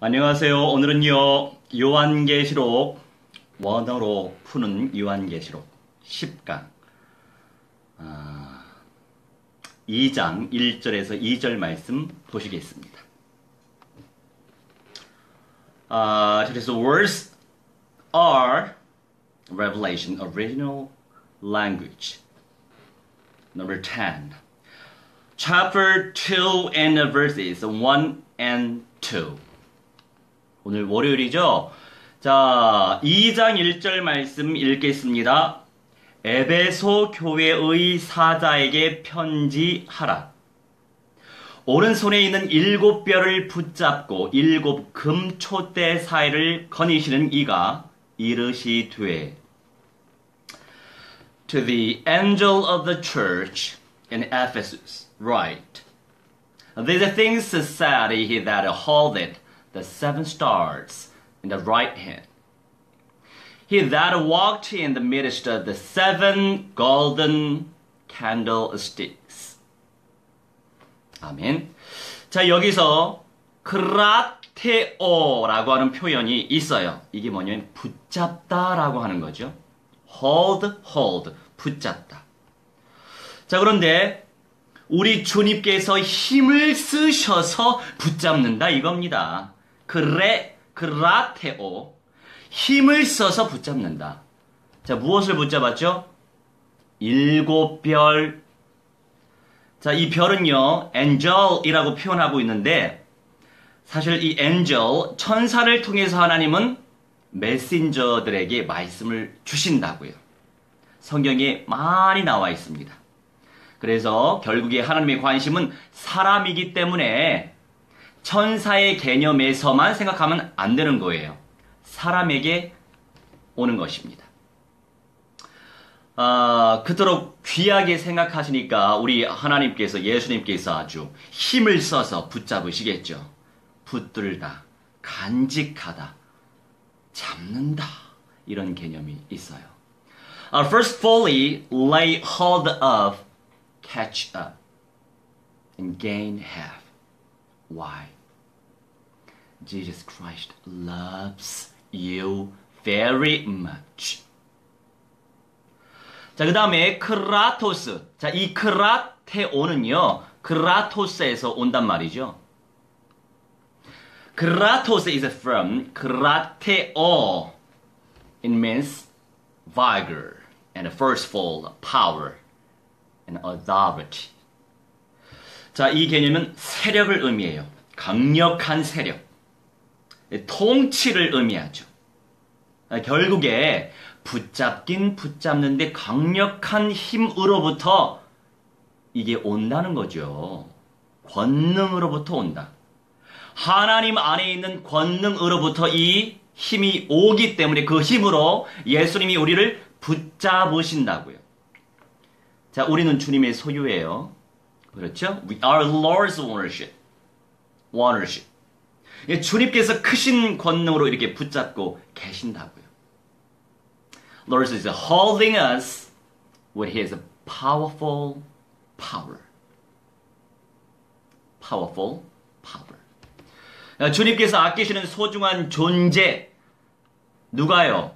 안녕하세요. 오늘은요, 요한계시록 원어로 푸는 요한계시록 10강 2장 1절에서 2절 말씀 보시겠습니다. 그래서 words are Revelation original language. Number 10. Chapter 2 and verses 1 and 2. 오늘 월요일이죠? 자, 2장 1절 말씀 읽겠습니다. 에베소 교회의 사자에게 편지하라. 오른손에 있는 7뼈를 붙잡고 7 금촛대 사이를 거니시는 이가 이르시되 To the angel of the church in Ephesus write, These things said he that holdeth the 7 stars in the right hand. He that walked in the midst of the 7 golden candlesticks. 아멘. 자, 여기서 크라테오라고 하는 표현이 있어요. 이게 뭐냐면 붙잡다라고 하는 거죠. hold, 붙잡다. 자, 그런데 우리 주님께서 힘을 쓰셔서 붙잡는다 이겁니다. 크라테오, 힘을 써서 붙잡는다. 자, 무엇을 붙잡았죠? 7별. 자, 이 별은요, angel이라고 표현하고 있는데, 사실 이 angel, 천사를 통해서 하나님은 메신저들에게 말씀을 주신다고요. 성경에 많이 나와 있습니다. 그래서 결국에 하나님의 관심은 사람이기 때문에 천사의 개념에서만 생각하면 안 되는 거예요. 사람에게 오는 것입니다. 그토록 귀하게 생각하시니까 우리 하나님께서, 예수님께서 아주 힘을 써서 붙잡으시겠죠. 붙들다, 간직하다, 잡는다, 이런 개념이 있어요. First fully lay hold of, catch up, and gain half. Why? Jesus Christ loves you very much. 자, 그 다음에 크라토스. 자, 이 크라테오는요, 크라토스에서 온단 말이죠. 크라토스 is from 크라테오. It means vigor and forceful power and authority. 자, 이 개념은 세력을 의미해요. 강력한 세력. 통치를 의미하죠. 결국에 붙잡긴 붙잡는데 강력한 힘으로부터 이게 온다는 거죠. 권능으로부터 온다. 하나님 안에 있는 권능으로부터 이 힘이 오기 때문에 그 힘으로 예수님이 우리를 붙잡으신다고요. 자, 우리는 주님의 소유예요. 그렇죠? We are Lord's ownership. 주님께서 크신 권능으로 이렇게 붙잡고 계신다고요. Lord is holding us with His powerful power. Powerful power. 주님께서 아끼시는 소중한 존재, 누가요?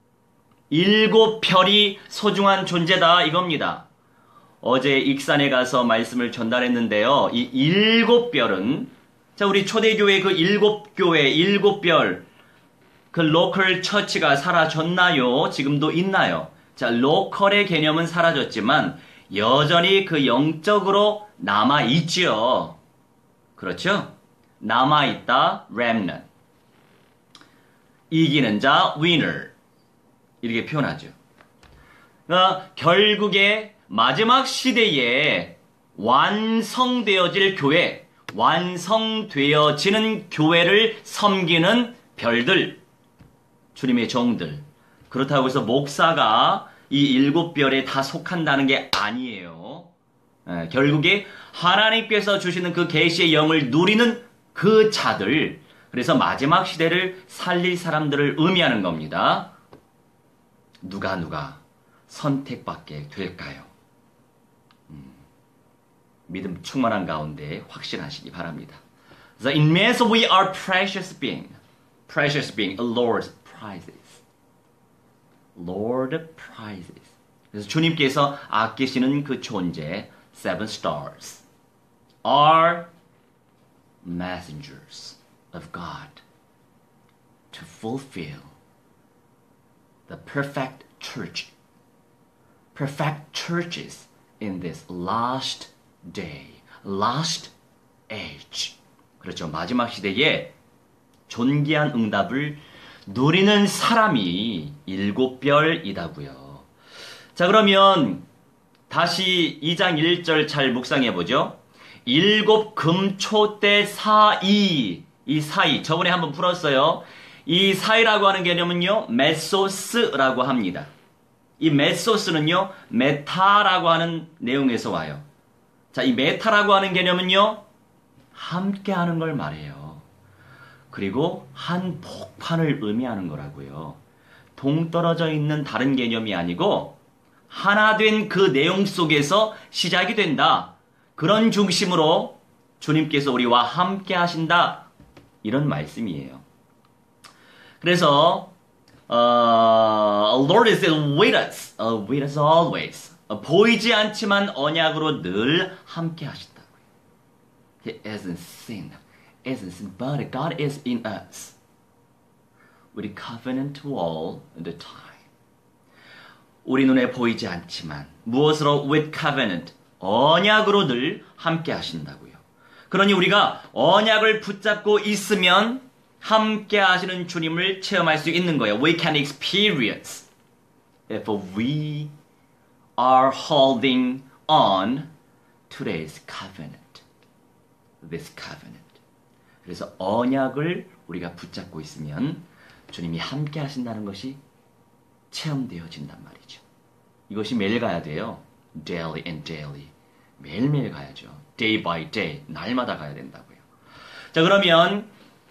7별이 소중한 존재다 이겁니다. 어제 익산에 가서 말씀을 전달했는데요. 이 7별은, 자, 우리 초대교회 그 7교회, 7별, 그 로컬 처치가 사라졌나요? 지금도 있나요? 자, 로컬의 개념은 사라졌지만 여전히 그 영적으로 남아있지요. 그렇죠? 남아있다, remnant. 이기는 자, winner. 이렇게 표현하죠. 결국에 마지막 시대에 완성되어질 교회, 완성되어지는 교회를 섬기는 별들, 주님의 종들. 그렇다고 해서 목사가 이 7별에 다 속한다는 게 아니에요. 결국에 하나님께서 주시는 그 계시의 영을 누리는 그 자들, 그래서 마지막 시대를 살릴 사람들을 의미하는 겁니다. 누가 선택받게 될까요? 믿음 충만한 가운데 확신하시기 바랍니다. So in means we are precious being. Precious being, Lord's prizes. Lord prizes. 그래서 주님께서 아끼시는 그 존재, seven stars, are messengers of God to fulfill the perfect church. Perfect churches in this last day, last age. 그렇죠. 마지막 시대에 존귀한 응답을 누리는 사람이 7별이다고요. 자, 그러면 다시 2장 1절 잘 묵상해 보죠. 7 금초대 사이, 이 사이 저번에 한번 풀었어요. 이 사이라고 하는 개념은요, 메소스라고 합니다. 이 메소스는요, 메타라고 하는 내용에서 와요. 자, 이 메타라고 하는 개념은요, 함께 하는 걸 말해요. 그리고 한 복판을 의미하는 거라고요. 동떨어져 있는 다른 개념이 아니고 하나 된 그 내용 속에서 시작이 된다. 그런 중심으로 주님께서 우리와 함께 하신다. 이런 말씀이에요. 그래서 Lord is with us always. 보이지 않지만 언약으로 늘 함께 하신다고요. He isn't seen, but God is in us. with covenant all the time. 우리 눈에 보이지 않지만 무엇으로 with covenant, 언약으로 늘 함께 하신다고요. 그러니 우리가 언약을 붙잡고 있으면 함께 하시는 주님을 체험할 수 있는 거예요. We can experience if we are holding on to this covenant. This covenant. 그래서 언약을 우리가 붙잡고 있으면 주님이 함께 하신다는 것이 체험되어진단 말이죠. 이것이 매일 가야 돼요. Daily and daily. 매일매일 가야죠. Day by day. 날마다 가야 된다고요. 자, 그러면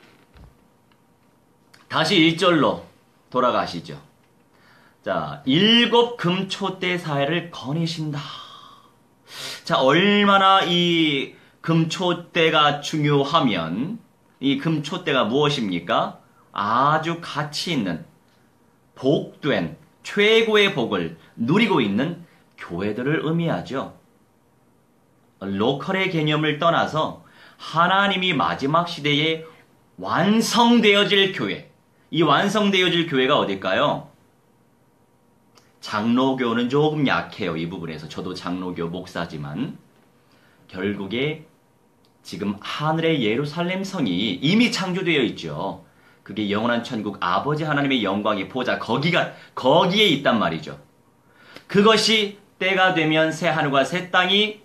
다시 1절로 돌아가시죠. 자, 7 금초대 사회를 거니신다. 자, 얼마나 이 금초대가 중요하면 이 금초대가 무엇입니까? 아주 가치 있는 복된 최고의 복을 누리고 있는 교회들을 의미하죠. 로컬의 개념을 떠나서 하나님이 마지막 시대에 완성되어질 교회. 이 완성되어질 교회가 어딜까요? 장로교는 조금 약해요. 이 부분에서. 저도 장로교 목사지만 결국에 지금 하늘의 예루살렘 성이 이미 창조되어 있죠. 그게 영원한 천국 아버지 하나님의 영광의 보좌 거기에 있단 말이죠. 그것이 때가 되면 새 하늘과 새 땅이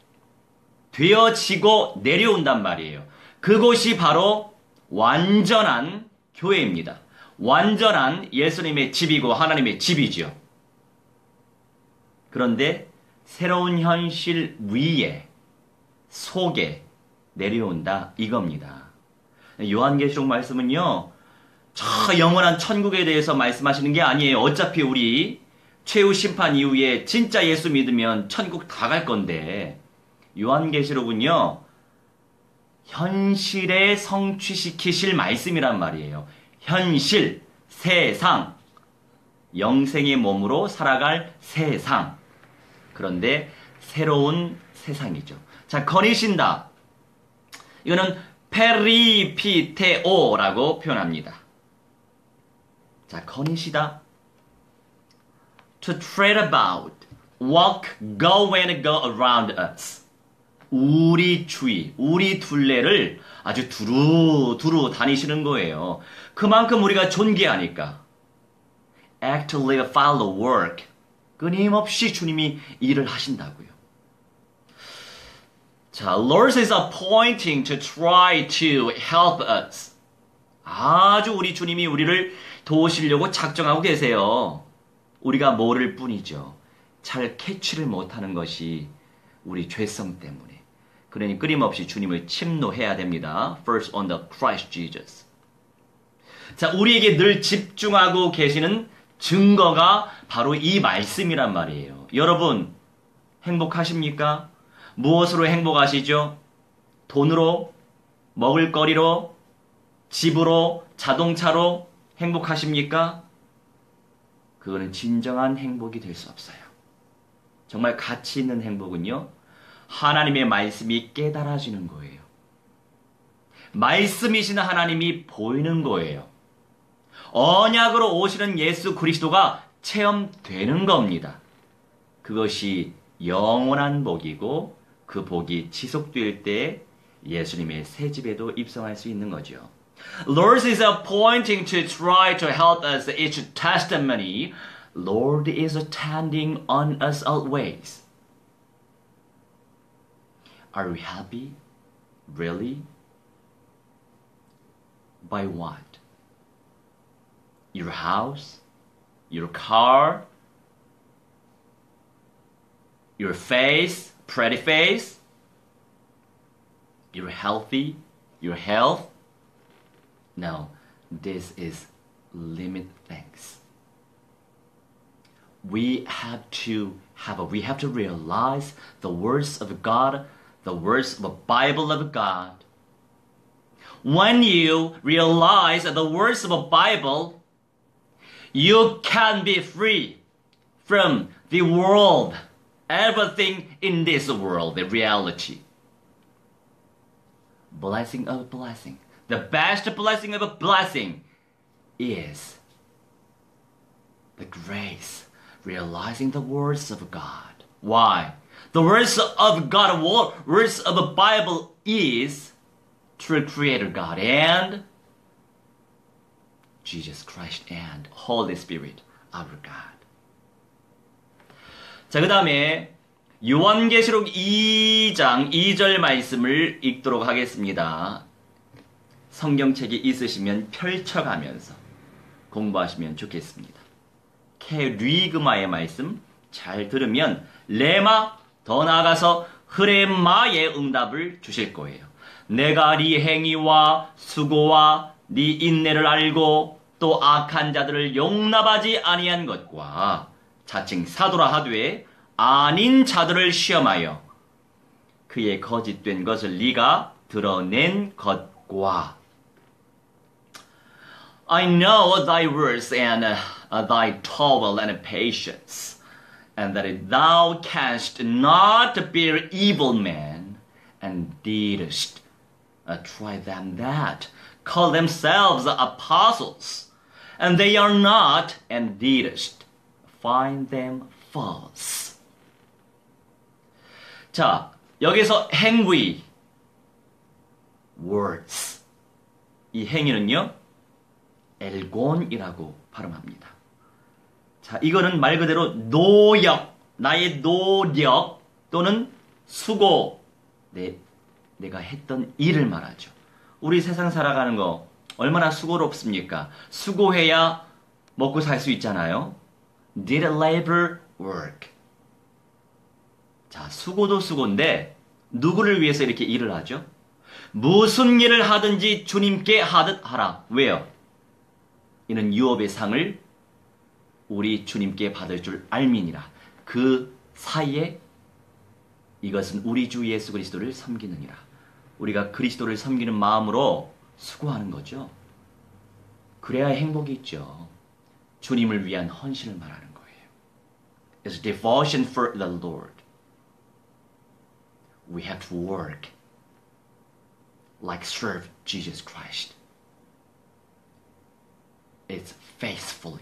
되어지고 내려온단 말이에요. 그곳이 바로 완전한 교회입니다. 완전한 예수님의 집이고 하나님의 집이죠. 그런데 새로운 현실 위에 속에 내려온다 이겁니다. 요한계시록 말씀은요. 저 영원한 천국에 대해서 말씀하시는 게 아니에요. 어차피 우리 최후 심판 이후에 진짜 예수 믿으면 천국 다 갈 건데 요한계시록은요. 현실에 성취시키실 말씀이란 말이에요. 현실, 세상, 영생의 몸으로 살아갈 세상. 그런데 새로운 세상이죠. 자, 거니신다. 이거는 페리피테오라고 표현합니다. 자, 거니시다. To tread about, walk, go and go around us. 우리 주위, 우리 둘레를 아주 두루 다니시는 거예요. 그만큼 우리가 존귀하니까. Act, live, follow, work. 끊임없이 주님이 일을 하신다고요. 자, Lord is appointing to try to help us. 아주 우리 주님이 우리를 도우시려고 작정하고 계세요. 우리가 모를 뿐이죠. 잘 캐치를 못하는 것이 우리 죄성 때문에. 그러니 끊임없이 주님을 침노해야 됩니다. First on the Christ Jesus. 자, 우리에게 늘 집중하고 계시는 증거가 바로 이 말씀이란 말이에요. 여러분, 행복하십니까? 무엇으로 행복하시죠? 돈으로? 먹을거리로, 집으로, 자동차로 행복하십니까? 그거는 진정한 행복이 될 수 없어요. 정말 가치 있는 행복은요, 하나님의 말씀이 깨달아지는 거예요. 말씀이신 하나님이 보이는 거예요. 언약으로 오시는 예수 그리스도가 체험되는 겁니다. 그것이 영원한 복이고 그 복이 지속될 때 예수님의 새 집에도 입성할 수 있는 거죠. Lord is appointing to try to help us each testimony. Lord is attending on us always. Are we happy? Really? By what? Your house? Your car? Your face? Pretty face? You're healthy? Your health? No, this is limit things. We have to realize the words of God, the words of the Bible of God. When you realize the words of the Bible, you can be free from the world, everything in this world, the reality. Blessing of blessing. The best blessing of a blessing is the grace, realizing the words of God. Why? The words of God, words of the Bible is true Creator God and Jesus Christ and Holy Spirit, our God. 자, 그 다음에 요한계시록 2장 2절 말씀을 읽도록 하겠습니다. 성경책이 있으시면 펼쳐가면서 공부하시면 좋겠습니다. 케리그마의 말씀 잘 들으면 레마, 더 나아가서 흐레마의 응답을 주실 거예요. 내가 네 행위와 수고와 네 인내를 알고 또 악한 자들을 용납하지 아니한 것과 자칭 사도라 하되 아닌 자들을 시험하여 그의 거짓된 것을 네가 드러낸 것과 I know thy words and thy toil and patience, and that thou canst not bear evil men, and didst try them that call themselves apostles, and they are not, and didst find them false. 자, 여기서 행위, words. 이 행위는요, 엘곤이라고 발음합니다. 자, 이거는 말 그대로 노력, 나의 노력 또는 수고, 내가 했던 일을 말하죠. 우리 세상 살아가는 거 얼마나 수고롭습니까? 수고해야 먹고 살 수 있잖아요. Did labor work? 자, 수고도 수고인데 누구를 위해서 이렇게 일을 하죠? 무슨 일을 하든지 주님께 하듯 하라. 왜요? 이는 유업의 상을 우리 주님께 받을 줄 알미니라. 그 사이에 이것은 우리 주 예수 그리스도를 섬기느니라. 우리가 그리스도를 섬기는 마음으로 수고하는 거죠. 그래야 행복이 있죠. 주님을 위한 헌신을 말하는 거예요. It's devotion for the Lord. We have to work like serve Jesus Christ. It's faithfully.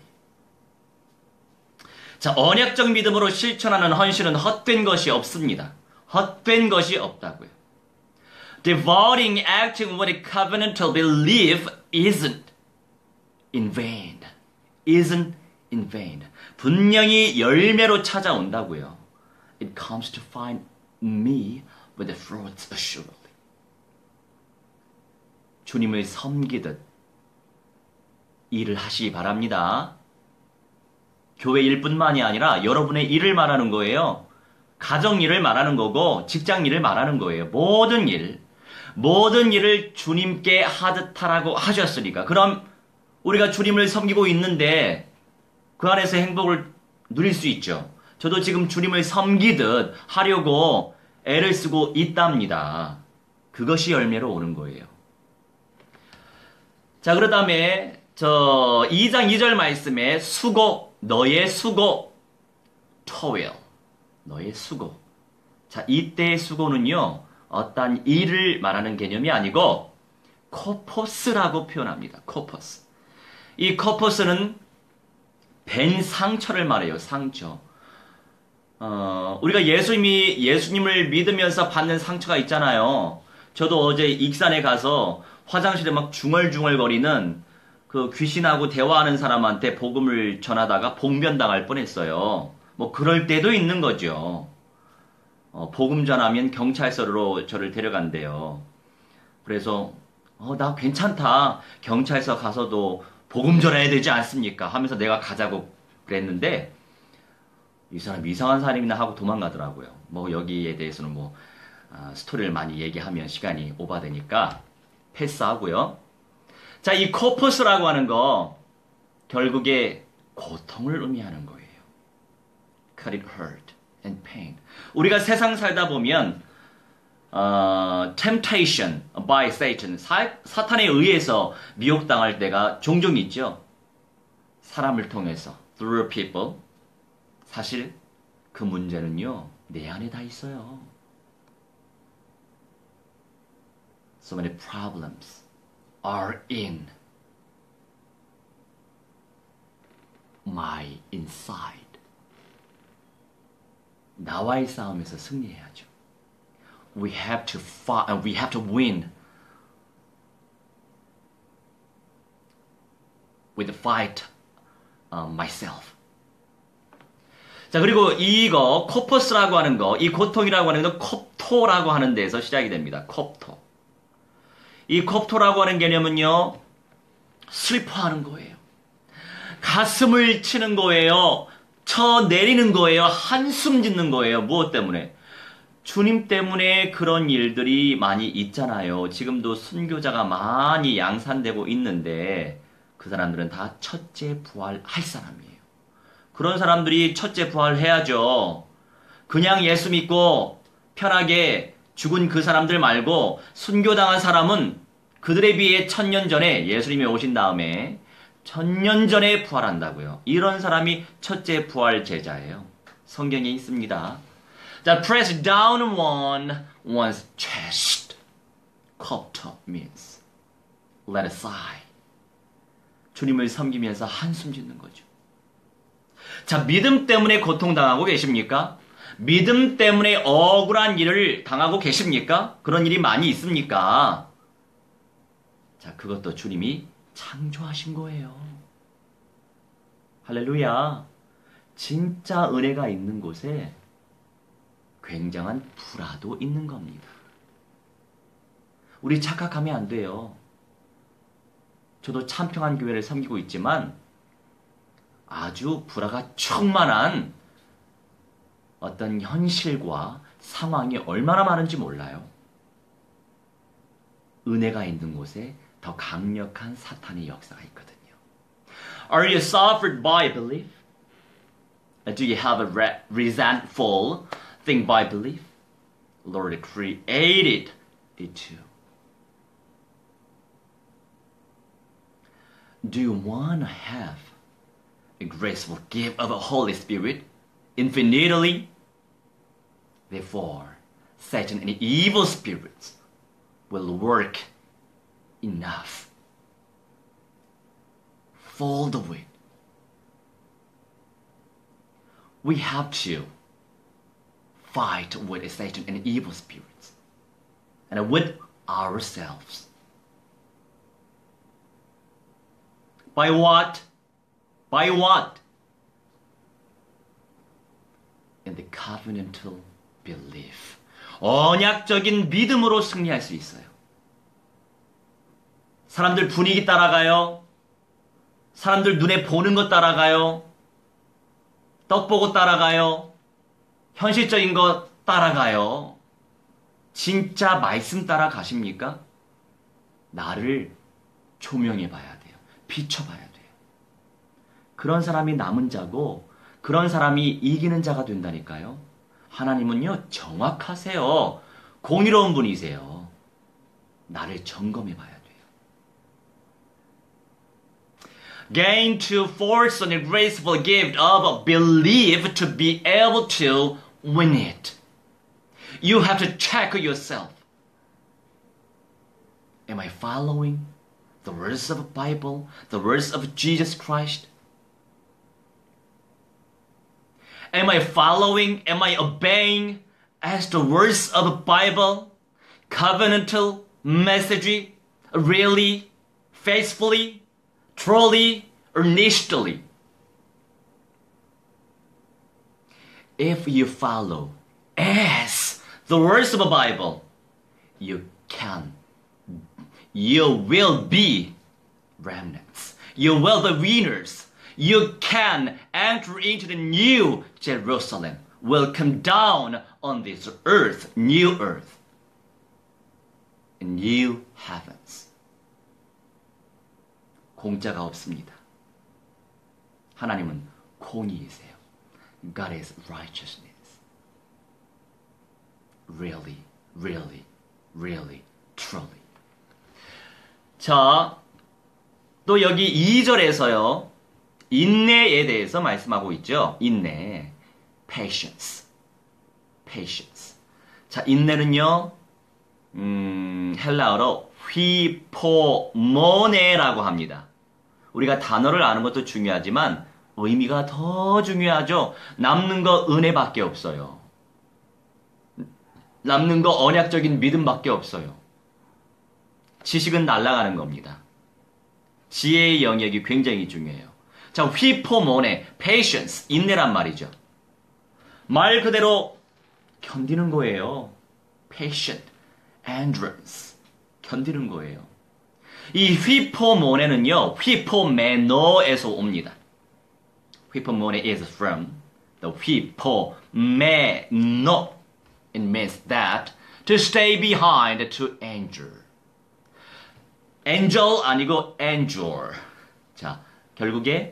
자, 언약적 믿음으로 실천하는 헌신은 헛된 것이 없습니다. 헛된 것이 없다고요. Devoting, acting with a covenantal belief isn't in vain. Isn't in vain. 분명히 열매로 찾아온다고요. It comes to find me with the fruits assuredly. 주님을 섬기듯 일을 하시기 바랍니다. 교회 일뿐만이 아니라 여러분의 일을 말하는 거예요. 가정 일을 말하는 거고 직장 일을 말하는 거예요. 모든 일을 주님께 하듯 하라고 하셨으니까. 그럼 우리가 주님을 섬기고 있는데 그 안에서 행복을 누릴 수 있죠. 저도 지금 주님을 섬기듯 하려고 애를 쓰고 있답니다. 그것이 열매로 오는 거예요. 자, 그 다음에, 2장 2절 말씀에 수고, 너의 수고, toil, 너의 수고. 자, 이때의 수고는요, 어떤 일을 말하는 개념이 아니고, 코포스라고 표현합니다. 코포스. 이 코포스는 벤 상처를 말해요. 상처. 우리가 예수님을 믿으면서 받는 상처가 있잖아요. 저도 어제 익산에 가서 화장실에 막 중얼중얼거리는 그 귀신하고 대화하는 사람한테 복음을 전하다가 봉변당할 뻔했어요. 뭐 그럴 때도 있는 거죠. 복음 전하면 경찰서로 저를 데려간대요. 그래서 나 괜찮다. 경찰서 가서도 복음 전해야 되지 않습니까? 하면서 내가 가자고 그랬는데 이 사람 이상한 사람이나 하고 도망가더라고요. 뭐 여기에 대해서는 스토리를 많이 얘기하면 시간이 오바되니까 패스하고요. 자, 이 코퍼스라고 하는 거 결국에 고통을 의미하는 거예요. Cut it hurt and pain. 우리가 세상 살다 보면 temptation by Satan, 사탄에 의해서 미혹당할 때가 종종 있죠. 사람을 통해서 through people. 사실 그 문제는요, 내 안에 다 있어요. So many problems are in my inside. 나와의 싸움에서 승리해야죠. We have to fight, we have to win with the fight myself. 자, 그리고 이거 코퍼스라고 하는 거, 이 고통이라고 하는 거 콥토라고 하는 데에서 시작이 됩니다. 콥토. 이 콥토라고 하는 개념은요, 슬퍼하는 거예요. 가슴을 치는 거예요. 쳐내리는 거예요. 한숨 짓는 거예요. 무엇 때문에? 주님 때문에 그런 일들이 많이 있잖아요. 지금도 순교자가 많이 양산되고 있는데 그 사람들은 다 첫째 부활할 사람이에요. 그런 사람들이 첫째 부활해야죠. 그냥 예수 믿고 편하게 죽은 그 사람들 말고 순교당한 사람은 그들에 비해 1000년 전에 예수님이 오신 다음에 1000년 전에 부활한다고요. 이런 사람이 첫째 부활 제자예요. 성경에 있습니다. 자, press down on one's chest. Kopto means let a sigh. 주님을 섬기면서 한숨 짓는 거죠. 자, 믿음 때문에 고통당하고 계십니까? 믿음 때문에 억울한 일을 당하고 계십니까? 그런 일이 많이 있습니까? 자, 그것도 주님이 창조하신 거예요. 할렐루야. 진짜 은혜가 있는 곳에 굉장한 불화도 있는 겁니다. 우리 착각하면 안 돼요. 저도 참평한 교회를 섬기고 있지만 아주 불화가 충만한 어떤 현실과 상황이 얼마나 많은지 몰라요. 은혜가 있는 곳에 더 강력한 사탄의 역사가 있거든요. Are you suffered by belief? Do you have a resentful thing by belief? Lord created it too. Do you want to have a graceful gift of the Holy Spirit infinitely? Therefore, Satan and evil spirits will work enough. Fold the weight. We have to fight with Satan and evil spirits and with ourselves. By what? By what? In the covenantal belief. 언약적인 믿음으로 승리할 수 있어요. 사람들 분위기 따라가요. 사람들 눈에 보는 것 따라가요. 떡 보고 따라가요. 현실적인 것 따라가요. 진짜 말씀 따라가십니까? 나를 조명해 봐야 돼요. 비춰봐야 돼요. 그런 사람이 남은 자고 그런 사람이 이기는 자가 된다니까요. 하나님은요, 정확하세요. 공의로운 분이세요. 나를 점검해 봐야 돼요. gain to force on the graceful gift of belief to be able to win it. You have to check yourself. Am I following the words of the Bible, the words of Jesus Christ? Am I following, am I obeying as the words of the Bible, covenantal message, really, faithfully, truly, earnestly? If you follow as the words of the Bible, you will be remnants. You will be winners. You can enter into the new Jerusalem. Will come down on this earth, new earth, and new heavens. 공짜가 없습니다. 하나님은 공의이세요. God is righteousness. Really, really, really, truly. 자, 또 여기 2절에서요. 인내에 대해서 말씀하고 있죠. 인내. patience. patience. 자, 인내는요. 헬라어로 휘포모네라고 합니다. 우리가 단어를 아는 것도 중요하지만 의미가 더 중요하죠. 남는 거 은혜밖에 없어요. 남는 거 언약적인 믿음밖에 없어요. 지식은 날아가는 겁니다. 지혜의 영역이 굉장히 중요해요. 자, 휘포모네, patience, 인내란 말이죠. 말 그대로 견디는 거예요. patient, endurance, 견디는 거예요. 이 휘포모네는요, 휘포메노에서 옵니다. 휘포모네 is from the 휘포메노. It means that to stay behind, to endure. angel 아니고 endure. 자, 결국에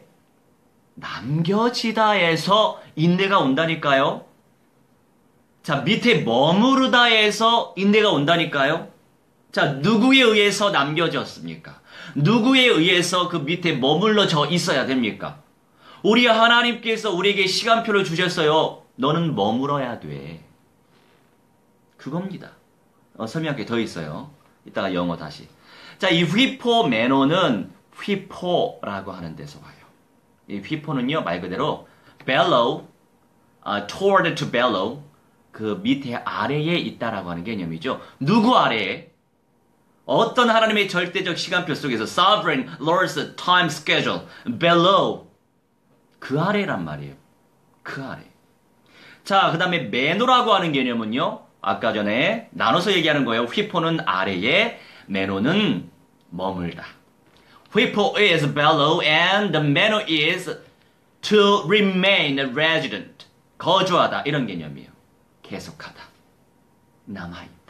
남겨지다에서 인내가 온다니까요. 자, 밑에 머무르다에서 인내가 온다니까요. 자, 누구에 의해서 남겨졌습니까? 누구에 의해서 그 밑에 머물러져 있어야 됩니까? 우리 하나님께서 우리에게 시간표를 주셨어요. 너는 머물러야 돼. 그겁니다. 설명할 게 더 있어요. 이따가 영어 다시. 자, 이 휘포메노는 휘포라고 하는 데서 와요. 이 휘포는요, 말 그대로 bellow, toward to bellow, 그 밑에 아래에 있다라고 하는 개념이죠. 누구 아래에? 어떤 하나님의 절대적 시간표 속에서 sovereign Lord's time schedule, below, 그 아래란 말이에요. 그 아래. 자, 그 다음에 매노라고 하는 개념은요, 아까 전에 나눠서 얘기하는 거예요. 휘포는 아래에, 매노는 머물다. 휘포 is below and the meno is to remain resident. 거주하다 이런 개념이에요. 계속하다. 남아있다.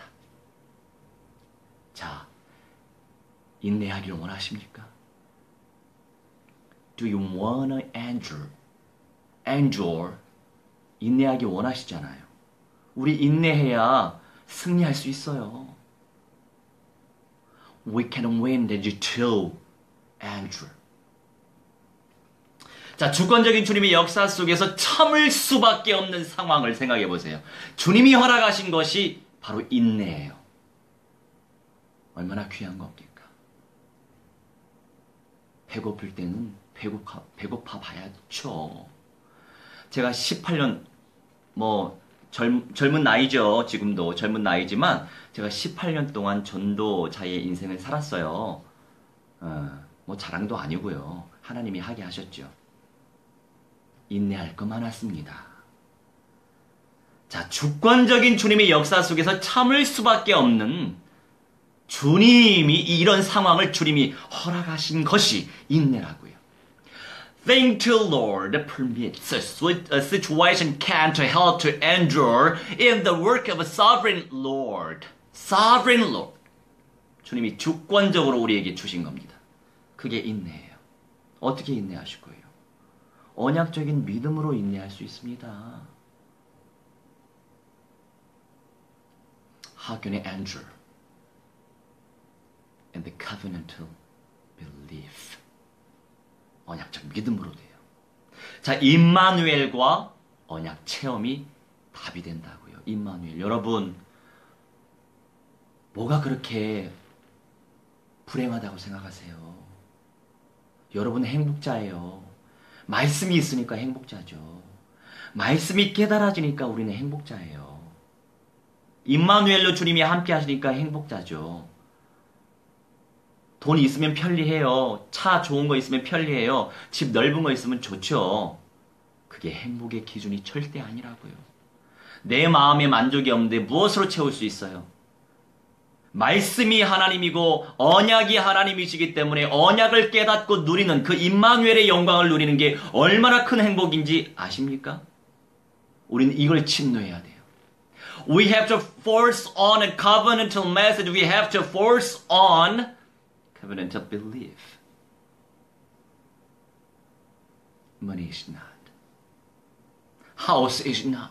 자, 인내하기를 원하십니까? Do you wanna endure? endure. 인내하기 원하시잖아요. 우리 인내해야 승리할 수 있어요. We can win the to endure. 자, 주권적인 주님의 역사 속에서 참을 수밖에 없는 상황을 생각해 보세요. 주님이 허락하신 것이 바로 인내예요. 얼마나 귀한 겁니까? 배고플 때는 배고파 봐야죠. 제가 18년, 젊은 나이죠. 지금도 젊은 나이지만 제가 18년 동안 전도자의 인생을 살았어요. 자랑도 아니고요. 하나님이 하게 하셨죠. 인내할 거 많았습니다. 자, 주권적인 주님의 역사 속에서 참을 수밖에 없는 주님이 이런 상황을 주님이 허락하신 것이 인내라고요. Thank the Lord permits a situation can to help to endure in the work of a sovereign Lord. Sovereign Lord. 주님이 주권적으로 우리에게 주신 겁니다. 그게 인내예요. 어떻게 인내하실 거예요? 언약적인 믿음으로 인내할 수 있습니다. How can you endure? And the covenantal belief. 언약적 믿음으로 돼요. 자, 임마누엘과 언약 체험이 답이 된다고요. 임마누엘. 여러분, 뭐가 그렇게 불행하다고 생각하세요? 여러분은 행복자예요. 말씀이 있으니까 행복자죠. 말씀이 깨달아지니까 우리는 행복자예요. 임마누엘로 주님이 함께 하시니까 행복자죠. 돈 있으면 편리해요. 차 좋은 거 있으면 편리해요. 집 넓은 거 있으면 좋죠. 그게 행복의 기준이 절대 아니라고요. 내 마음에 만족이 없는데 무엇으로 채울 수 있어요? 말씀이 하나님이고 언약이 하나님이시기 때문에 언약을 깨닫고 누리는 그 임마누엘의 영광을 누리는 게 얼마나 큰 행복인지 아십니까? 우리는 이걸 침노해야 돼요. We have to force on a covenantal message. We have to force on covenantal belief. Money is not. House is not.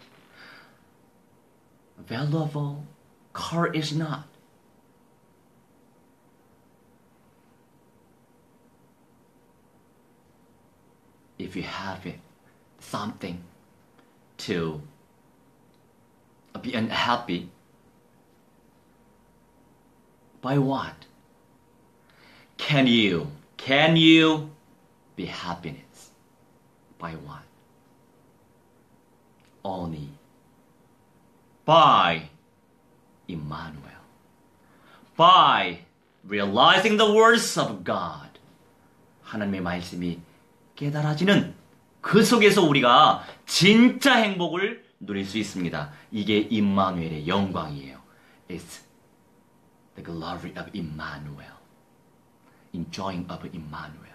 Valuable car is not. If you have it, something to be unhappy, by what? Can you be happiness? By what? Only by Emmanuel. By realizing the words of God. 하나님의 말씀이 깨달아지는 그 속에서 우리가 진짜 행복을 누릴 수 있습니다. 이게 임마누엘의 영광이에요. It's the glory of Emmanuel. Enjoying of Emmanuel.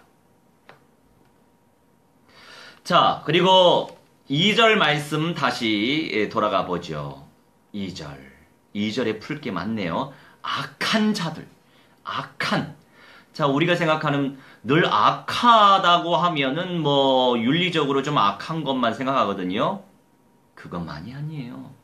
자, 그리고 2절 말씀 다시 돌아가 보죠. 2절에 풀 게 많네요. 악한 자들. 악한. 자, 우리가 생각하는 늘 악하다고 하면은 뭐 윤리적으로 좀 악한 것만 생각하거든요. 그것만이 아니에요.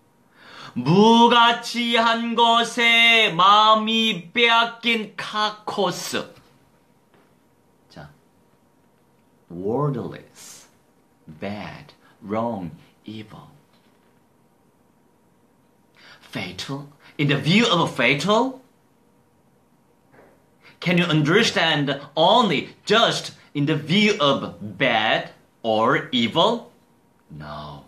무가치한 것에 마음이 빼앗긴 카코스. 자, worthless, bad, wrong, evil. Fatal. In the view of a fatal, can you understand only just in the view of bad or evil? No.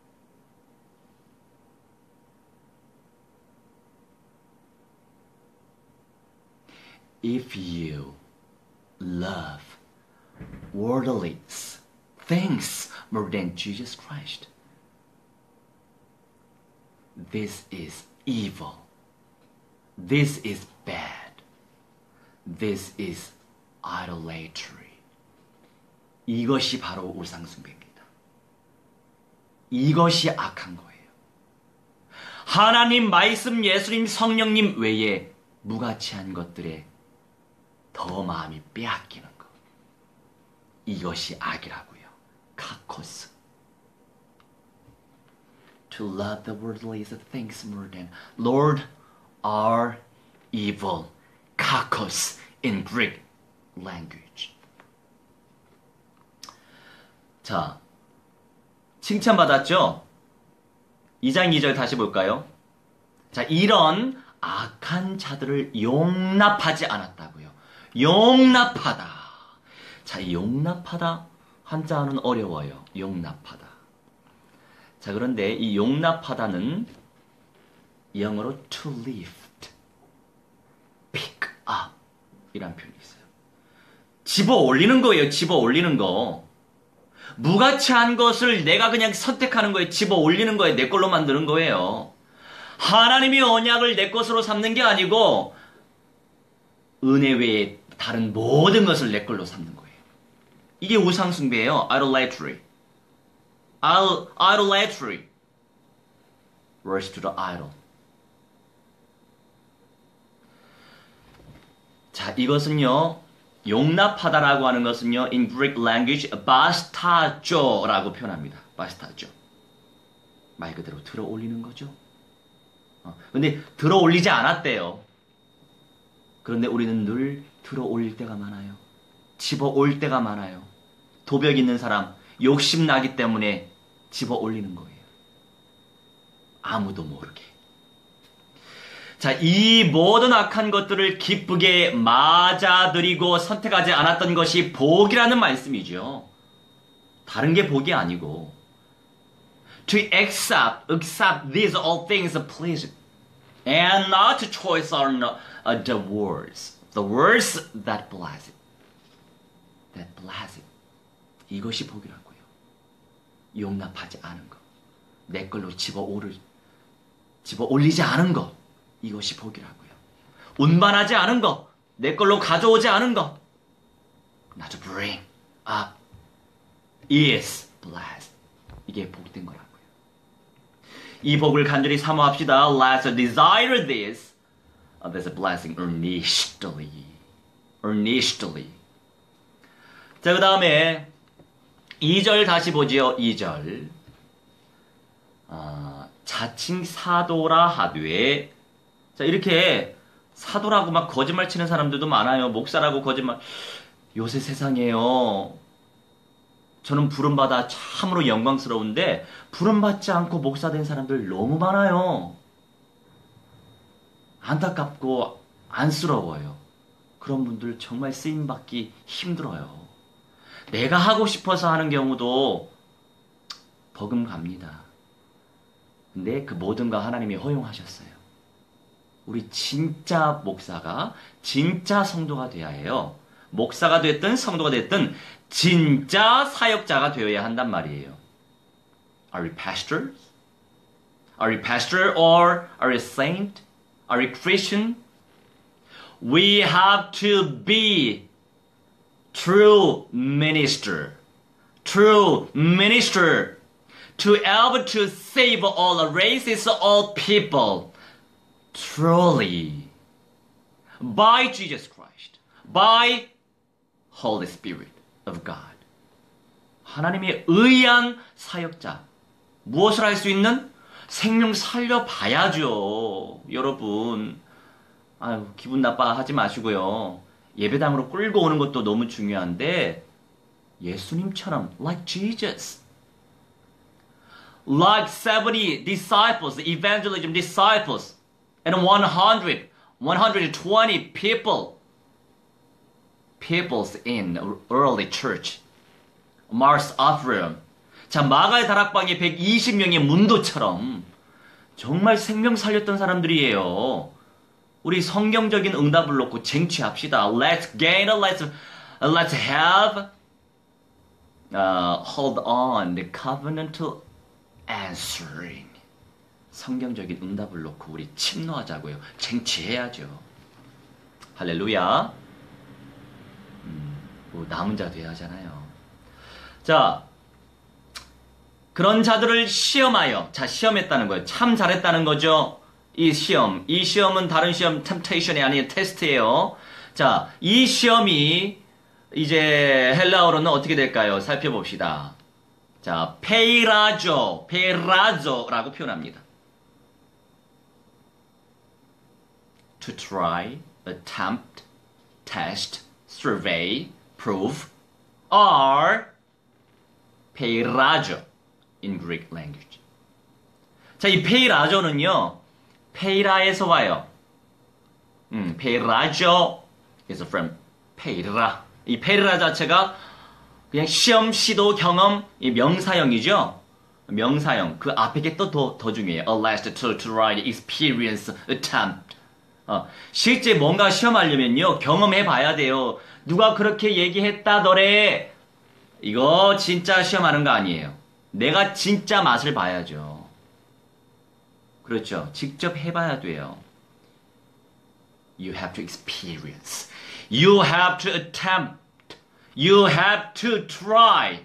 If you love worldly things more than Jesus Christ, this is evil. This is bad. This is idolatry. 이것이 바로 우상숭배입니다. 이것이 악한 거예요. 하나님, 말씀, 예수님, 성령님 외에 무가치한 것들에 더 마음이 빼앗기는 것. 이것이 악이라고요. 카코스. To love the worldly things more than Lord are evil. Kakos in Greek language. 자, 칭찬받았죠? 2장 2절 다시 볼까요? 자, 이런 악한 자들을 용납하지 않았다고요. 용납하다. 자, 이 용납하다 한자어는 어려워요. 용납하다. 자, 그런데 이 용납하다는 영어로 to lift, pick up 이란 표현이 있어요. 집어 올리는 거예요. 집어 올리는 거. 무가치한 것을 내가 그냥 선택하는 거예요. 집어 올리는 거예요. 내 걸로 만드는 거예요. 하나님의 언약을 내 것으로 삼는 게 아니고 은혜 외에 다른 모든 것을 내 걸로 삼는 거예요. 이게 우상숭배예요. idolatry. idolatry. Worship to the idol. 자, 이것은요, 용납하다라고 하는 것은요, in Greek language, 바스타조라고 표현합니다. 바스타조. 말 그대로 들어 올리는 거죠. 근데 들어 올리지 않았대요. 그런데 우리는 늘 들어 올릴 때가 많아요. 집어올 때가 많아요. 도벽 있는 사람, 욕심 나기 때문에 집어 올리는 거예요. 아무도 모르게. 자, 이 모든 악한 것들을 기쁘게 맞아들이고 선택하지 않았던 것이 복이라는 말씀이죠. 다른 게 복이 아니고. To accept these all things pleasing, and not to choice are not, the words that bless it. That bless it. 이것이 복이라고요. 용납하지 않은 것. 내 걸로 집어 올리지 않은 것. 이것이 복이라고요. 운반하지 않은 것. 내 걸로 가져오지 않은 것. Not to bring up is blessed. 이게 복된 거라고요. 이 복을 간절히 사모합시다. Let's desire this. This blessing earnestly. Earnestly. 자, 그 다음에 2절 다시 보지요. 2절. 자칭 사도라 하되. 자, 이렇게 사도라고 막 거짓말 치는 사람들도 많아요. 목사라고 거짓말. 요새 세상에요. 저는 부름받아 참으로 영광스러운데 부름받지 않고 목사 된 사람들 너무 많아요. 안타깝고 안쓰러워요. 그런 분들 정말 쓰임받기 힘들어요. 내가 하고 싶어서 하는 경우도 버금갑니다. 근데 그 모든 거 하나님이 허용하셨어요. 우리 진짜 목사가 진짜 성도가 되어야 해요. 목사가 됐든 성도가 됐든 진짜 사역자가 되어야 한단 말이에요. Are you pastors? Are you pastor or are you saint? Are you Christian? We have to be true minister. True minister. To able to save all races, all people. Truly. By Jesus Christ. By Holy Spirit of God. 하나님의 의한 사역자. 무엇을 할 수 있는? 생명 살려봐야죠. 여러분. 아유, 기분 나빠하지 마시고요. 예배당으로 끌고 오는 것도 너무 중요한데 예수님처럼 like Jesus. Like 70 disciples, evangelism disciples and 120 peoples in early church. Mars Ephraim. 자, 마가의 다락방에 120명의 문도처럼 정말 생명 살렸던 사람들이에요. 우리 성경적인 응답을 놓고 쟁취합시다. Let's gain, let's have, hold on the covenantal answering. 성경적인 응답을 놓고 우리 침노하자고요. 쟁취해야죠. 할렐루야. 뭐 남은 자 돼야 하잖아요. 자, 그런 자들을 시험하여. 자, 시험했다는 거예요. 참 잘했다는 거죠. 이 시험은 다른 시험, 템테이션이 아니에요. 테스트예요. 자, 이 시험이 이제 헬라어로는 어떻게 될까요? 살펴봅시다. 자, 페이라조라고 표현합니다. To try, attempt, test, survey, prove, are 페이라조 in Greek language. 자, 이 페이라조는요, 페이라에서 와요. 페이라조 is from 페이라. 이 페이라 자체가 그냥 시험, 시도, 경험, 이 명사형이죠. 명사형. 그 앞에 게 또 더 중요해요. A last to try, experience, attempt. 실제 뭔가 시험하려면요, 경험해 봐야 돼요. 누가 그렇게 얘기했다더래. 이거 진짜 시험하는 거 아니에요. 내가 진짜 맛을 봐야죠. 그렇죠. 직접 해봐야 돼요. You have to experience. You have to attempt. You have to try.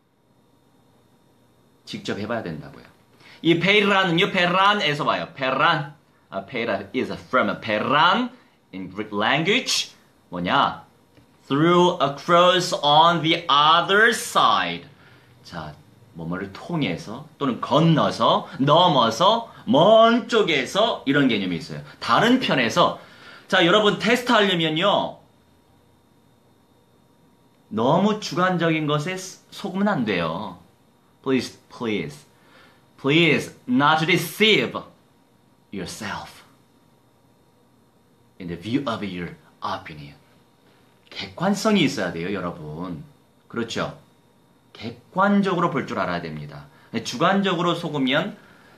직접 해봐야 된다고요. 이 페이라는요, 페란에서 와요. 페란. 페이라 is from 페란 in Greek language. 뭐냐? Through, across, on the other side. 자, 뭐뭐를 통해서 또는 건너서, 넘어서, 먼 쪽에서 이런 개념이 있어요. 다른 편에서. 자, 여러분 테스트 하려면요. 너무 주관적인 것에 속으면 안 돼요. Please, please, please not to deceive yourself in the view of your opinion. 객관성이 있어야 돼요, 여러분. 그렇죠? 객관적으로 볼 줄 알아야 됩니다. 주관적으로 속으면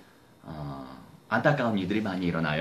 안타까운 일들이 많이 일어나요.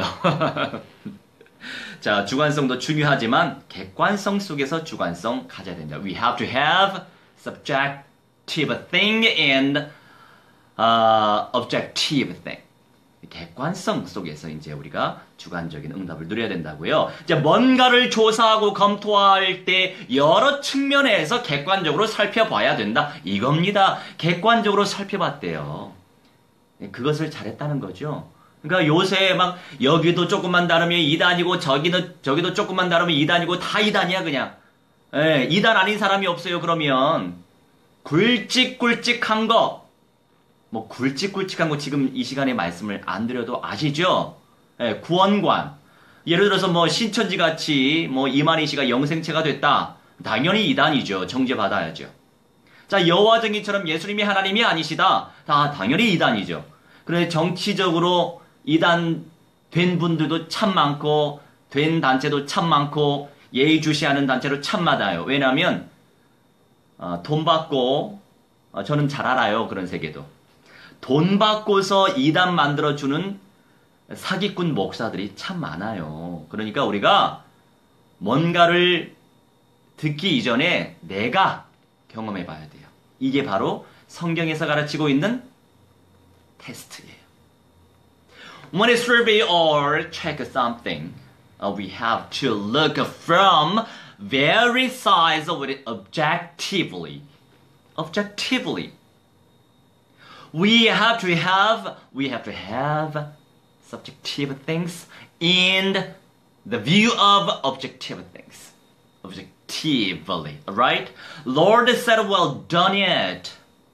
자, 주관성도 중요하지만 객관성 속에서 주관성 가져야 됩니다. We have to have subjective thing and objective thing. 객관성 속에서 이제 우리가 주관적인 응답을 누려야 된다고요. 이제 뭔가를 조사하고 검토할 때 여러 측면에서 객관적으로 살펴봐야 된다. 이겁니다. 객관적으로 살펴봤대요. 그것을 잘했다는 거죠. 그러니까 요새 막 여기도 조금만 다르면 2단이고 저기도 조금만 다르면 2단이고 다 2단이야 그냥. 예, 2단 아닌 사람이 없어요. 그러면 굵직굵직한 거. 뭐 굵직굵직한 거 지금 이 시간에 말씀을 안 드려도 아시죠? 예, 구원관. 예를 들어서 뭐 신천지 같이 뭐 이만희 씨가 영생체가 됐다. 당연히 이단이죠. 정죄받아야죠. 자, 여호와 증인처럼 예수님이 하나님이 아니시다. 다 당연히 이단이죠. 그런데 정치적으로 이단 된 분들도 참 많고 된 단체도 참 많고 예의주시하는 단체도 참 많아요. 왜냐하면 돈 받고 저는 잘 알아요. 그런 세계도. 돈 받고서 이단 만들어주는 사기꾼 목사들이 참 많아요. 그러니까 우리가 뭔가를 듣기 이전에 내가 경험해 봐야 돼요. 이게 바로 성경에서 가르치고 있는 테스트예요. When I survey or check something, we have to look from various sides of it objectively. Objectively. We have to have subjective things and the view of objective things. Objectively, right? Lord said, well done it.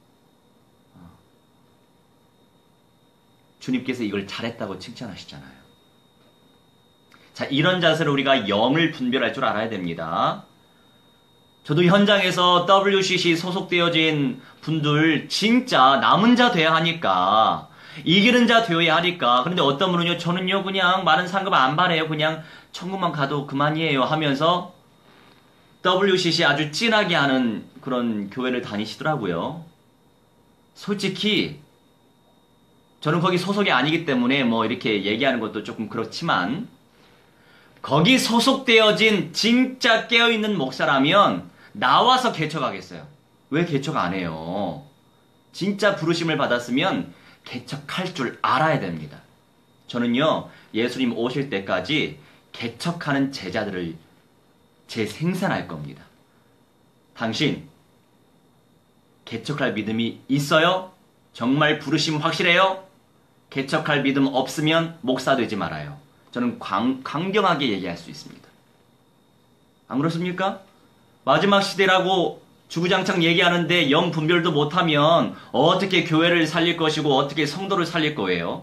주님께서 이걸 잘했다고 칭찬하시잖아요. 자, 이런 자세로 우리가 영을 분별할 줄 알아야 됩니다. 저도 현장에서 WCC 소속되어진 분들 진짜 남은 자 돼야 하니까 이기는 자 되어야 하니까 그런데 어떤 분은요 저는요 그냥 많은 상급 안 바래요 그냥 천국만 가도 그만이에요 하면서 WCC 아주 진하게 하는 그런 교회를 다니시더라고요. 솔직히 저는 거기 소속이 아니기 때문에 뭐 이렇게 얘기하는 것도 조금 그렇지만 거기 소속되어진 진짜 깨어있는 목사라면 나와서 개척하겠어요. 왜 개척 안 해요? 진짜 부르심을 받았으면 개척할 줄 알아야 됩니다. 저는요 예수님 오실 때까지 개척하는 제자들을 재생산할 겁니다. 당신 개척할 믿음이 있어요? 정말 부르심 확실해요? 개척할 믿음 없으면 목사 되지 말아요. 저는 강경하게 얘기할 수 있습니다. 안 그렇습니까? 마지막 시대라고 주구장창 얘기하는데 영 분별도 못하면 어떻게 교회를 살릴 것이고 어떻게 성도를 살릴 거예요?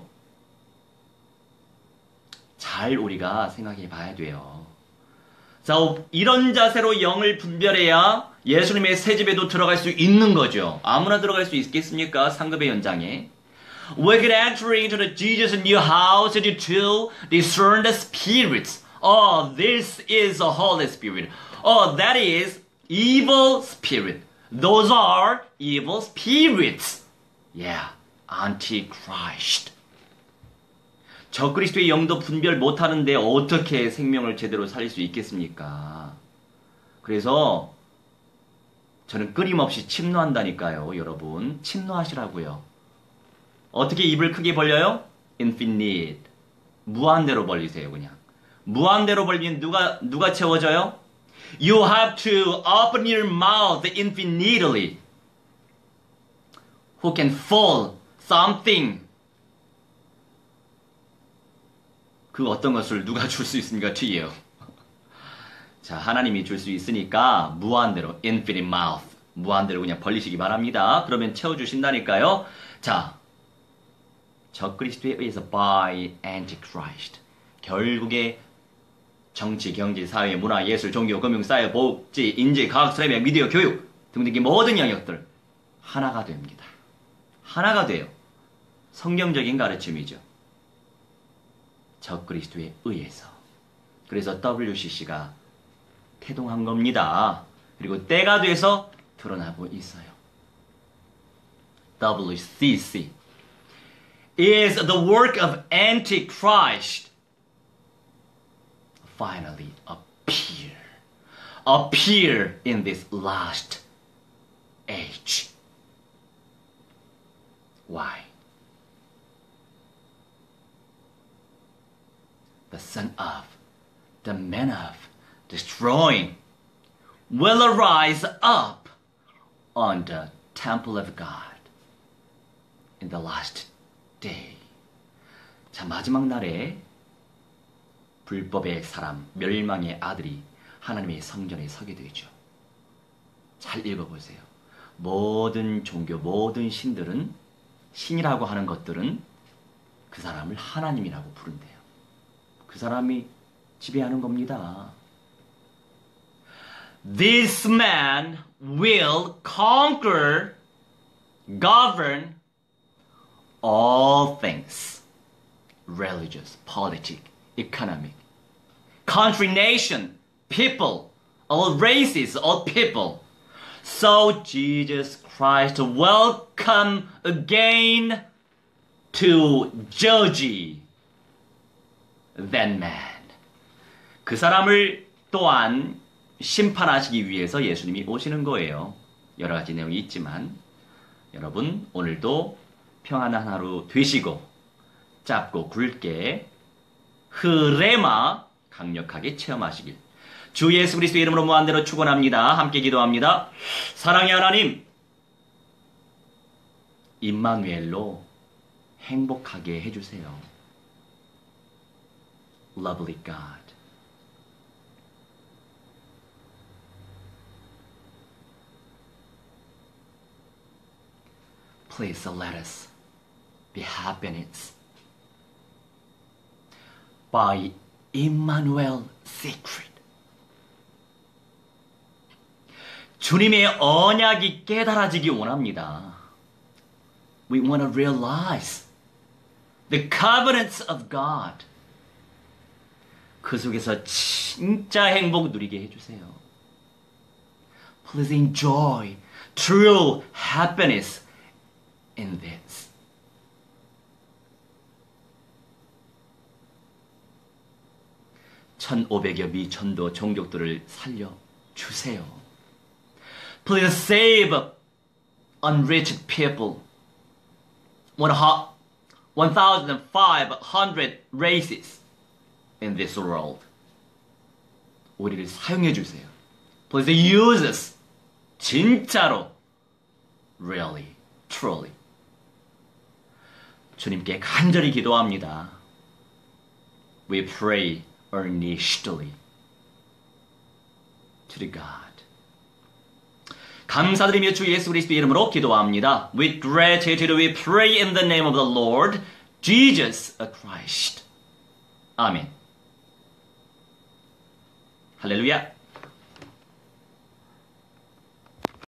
잘 우리가 생각해 봐야 돼요. 자, 이런 자세로 영을 분별해야 예수님의 새집에도 들어갈 수 있는 거죠. 아무나 들어갈 수 있겠습니까? 상급의 현장에. We can enter into the Jesus' new house to discern the spirits. Oh, this is the Holy Spirit. Oh, that is evil spirit. Those are evil spirits. Yeah, Antichrist. 적그리스도의 영도 분별 못하는데 어떻게 생명을 제대로 살릴 수 있겠습니까? 그래서 저는 끊임없이 침노한다니까요, 여러분. 침노하시라고요. 어떻게 입을 크게 벌려요? Infinite. 무한대로 벌리세요, 그냥. 무한대로 벌리면 누가 채워져요? You have to open your mouth infinitely. Who can fill something? 그 어떤 것을 누가 줄 수 있습니까? to you. 자, 하나님이 줄 수 있으니까 무한대로 infinite mouth. 무한대로 그냥 벌리시기 바랍니다. 그러면 채워주신다니까요. 자, 적그리스도에 의해서 by Antichrist. 결국에 정치, 경제, 사회, 문화, 예술, 종교, 금융, 사회, 복지, 인재, 과학, 수레명, 미디어, 교육 등등의 모든 영역들 하나가 됩니다. 하나가 돼요. 성경적인 가르침이죠. 적그리스도에 의해서. 그래서 WCC가 태동한 겁니다. 그리고 때가 돼서 드러나고 있어요. WCC is the work of Antichrist finally appear in this last age. Why? The son of, the man of, destroying will arise up on the temple of God in the last day. 자, 마지막 날에 불법의 사람, 멸망의 아들이 하나님의 성전에 서게 되죠. 잘 읽어보세요. 모든 종교, 모든 신들은, 신이라고 하는 것들은 그 사람을 하나님이라고 부른대요. 그 사람이 지배하는 겁니다. This man will conquer, govern all things. Religious, politics, economic, country, nation, people, all races, all people. So Jesus Christ will come again to judge that man. 그 사람을 또한 심판하시기 위해서 예수님이 오시는 거예요. 여러 가지 내용이 있지만 여러분 오늘도 평안한 하루 되시고 짧고 굵게 흐레마 강력하게 체험하시길 주 예수 그리스도의 이름으로 무한대로 축원합니다. 함께 기도합니다. 사랑의 하나님, 임마누엘로 행복하게 해주세요. Lovely God. Please let us be happiness by Emmanuel secret. 주님의 언약이 깨달아지기 원합니다. We want to realize the covenants of God. 그 속에서 진짜 행복 누리게 해주세요. Please enjoy true happiness in this. (1500여) 미 전도 종족들을 살려주세요. Please save unreached people. 1,500 races in this world. 우리를 사용해 주세요. Please use us. 진짜로. Really, truly. 주님께 간절히 기도합니다. We pray earnestly to the God. 감사드리며 주 예수 그리스도의 이름으로 기도합니다. With gratitude we pray in the name of the Lord Jesus Christ. 아멘. 할렐루야.